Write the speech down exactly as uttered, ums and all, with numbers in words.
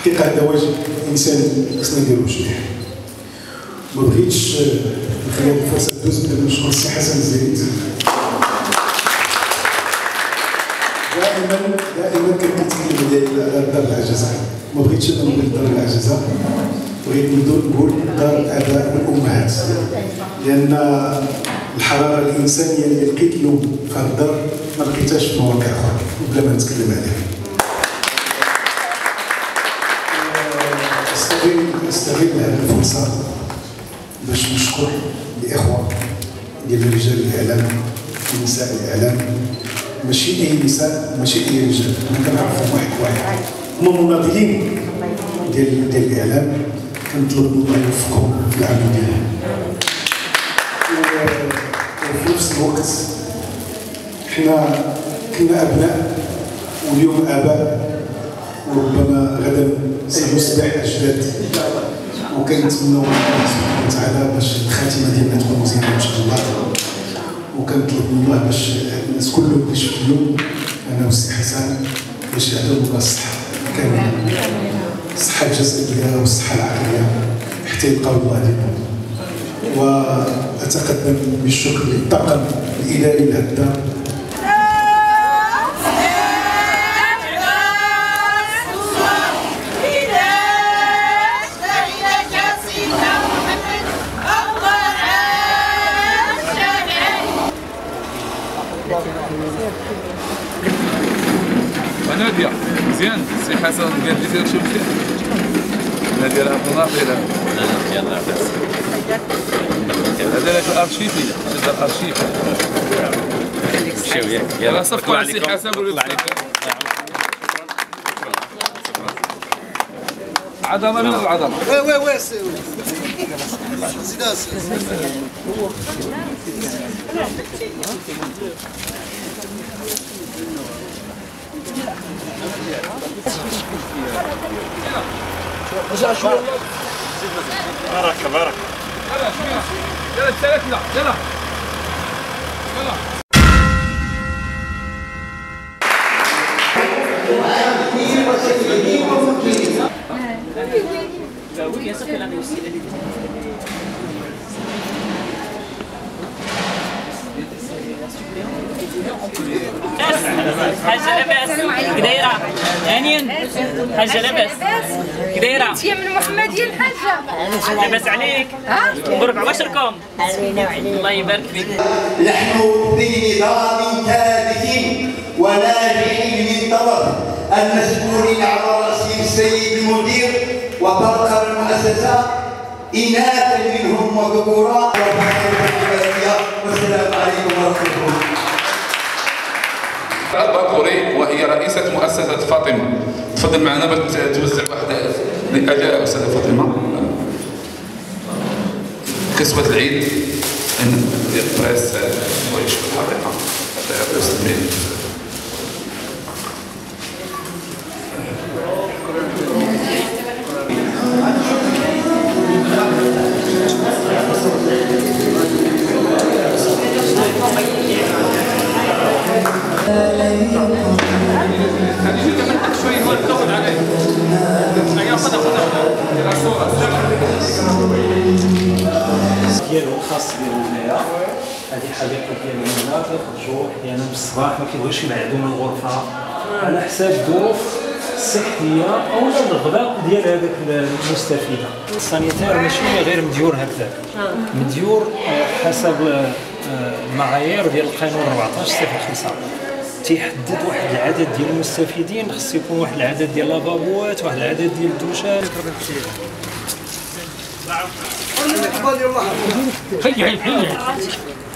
الحقيقه هذا واجب انساني خصنا نديروه جميع. ما بغيتش نخلي الفرصه تدوز بلا ما نشكر السي حسن الزايد. دائما دائما كنتكلم ديال دار العجزه، ما بغيتش انا نقول دار العجزه، بغيت نقول دار الاباء والامهات، لان الحراره الانسانيه اللي لقيت اليوم في هذا الدار ما لقيتهاش في مواقع اخرى بلا ما نتكلم عليها. استغل استغل هذه الفرصه باش نشكر الاخوه ديال رجال الاعلام ونساء الاعلام، ماشي اي نساء ماشي اي رجال، انا كنعرفهم واحد واحد، هما مناضلين ديال ديال الاعلام، كنطلب من الله يوفقهم في العمل ديالهم. وفي نفس الوقت حنا كنا ابناء واليوم اباء، وربما غدا سنصبح اجداد، وكنتمنوا من الله سبحانه وتعالى باش الخاتمه ديالنا تكون مزيانه ان شاء الله. وكنطلب من الله باش الناس كلهم اللي شفت اليوم انا والسي حسن باش يعطيو الله الصحه كامله، الصحه الجسديه والصحه العقليه حتى يلقاو الله عليكم. واتقدم بالشكر للطاقم الاداري لهذا الدار. ونادية مزيان، السي حسن قال لي دير شي مزيان. نادية راه مناضلة. يلا لاباس. هذا لك الارشيف هذا الارشيف. مشاو ياك. يلا صفقوا على السي حسن ولا عظمة من العظمة. وي وي وي سي زيداس. بارك بارك. يلا شوية يلا ثلاثة يلا يلا. حاجة لاباس كدايرة هانيا حاجة لاباس كدايرة انت من محمدية الحاجة لاباس عليك مبروك عواشركم الله يبارك فيك. نحن في نظام ثابت وناجح من طرف المسؤولين على رأسهم السيد المدير وفرق المؤسسة إناثا منهم وذكورا. والسلام عليكم ورحمة الله. الباكوري وهي رئيسة مؤسسة فاطمة، تفضل معنا باش توزع واحد لأداء أستاذة فاطمة كسوة العيد ديال البريس ويش في الحقيقة هذا المسلمين. ديالو الخاص ديالو هنايا، هذه الحديقه ديالو هنا كيخرجوا احيانا بالصباح ما كيبغيوش يبعدوا من الغرفه على حساب الظروف الصحيه او الغذاء ديال هذاك المستفيده. السانيتير ماشي غير مديور هكذا، مديور حسب المعايير ديال القانون أربعطاش صفر خمسة، تيحدد واحد العدد ديال المستفيدين، خص يكون واحد العدد ديال لافابوات، واحد العدد ديال الدوشات. هيا هيا